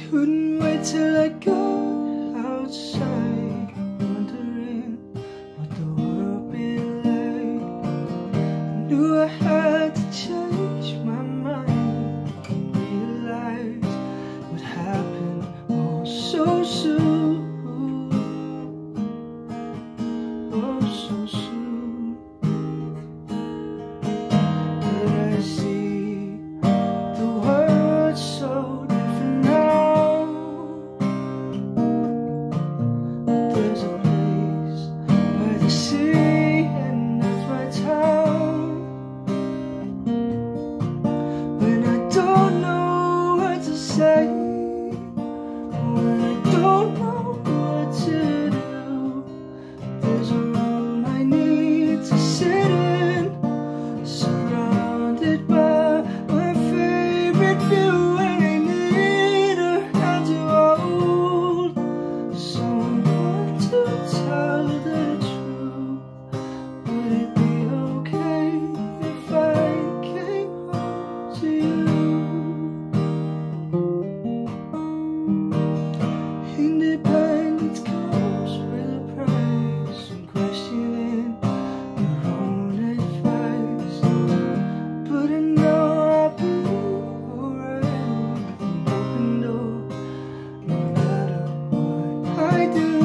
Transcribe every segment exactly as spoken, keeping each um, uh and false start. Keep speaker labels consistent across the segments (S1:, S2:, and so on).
S1: Couldn't wait till I got outside, wondering what the world be like. I knew I had to change my mind and realize what happened all so soon. Oh, so soon. But I see the world so different now. There's a place by the sea, and that's my town. When I don't know what to say, when I don't know what to do, there's a room I need to sit in, surrounded by my favorite view, and I need a hand to hold, someone to tell the truth. Would it be okay if I came home to you? Independence comes with a price, and questioning your own advice. But I know I'll be alright with an open door, no matter what I do,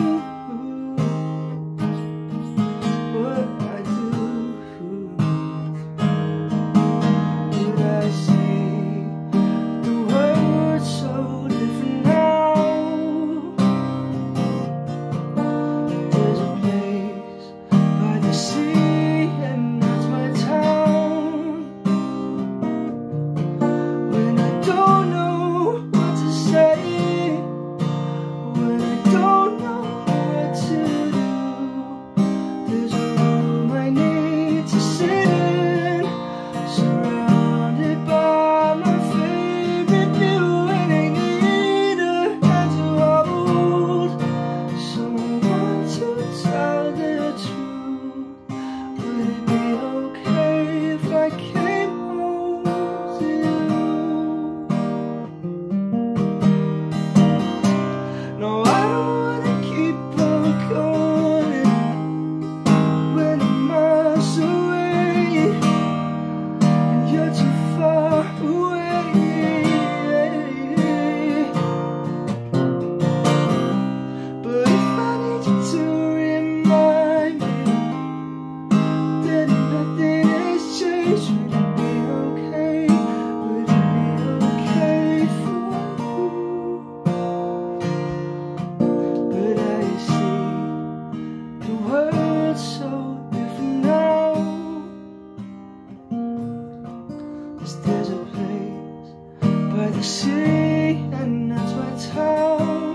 S1: what I do. But I see the world so different now. There's a place by the sea, and that's my town. When I don't know what to say, when I don't know what to do, there's a room I need to sit in, surrounded by my favorite view, and I need a hand to hold, someone to tell the truth. Would it be okay if I came home to you? No, I don't wanna keep on going when I'm miles away, and you're too far away. But if I need you to remind me that nothing has changed, would it be okay? Would it be okay for you? But I see the world so different now. 'Cause there's a place by the sea, and that's my town.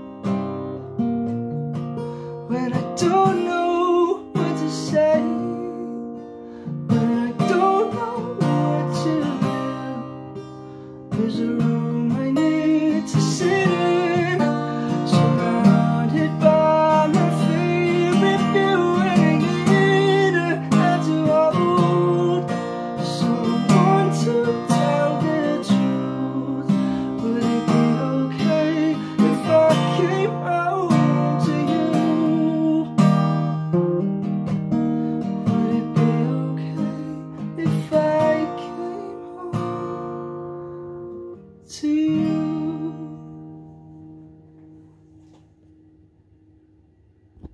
S1: When I don't know what to say, when I don't know what to do, there's a room I need to sit in, surrounded by my favorite view, and I need a hand to hold, someone to tell the truth. Would it be okay if I came home to you? Would it be okay if I came home to you?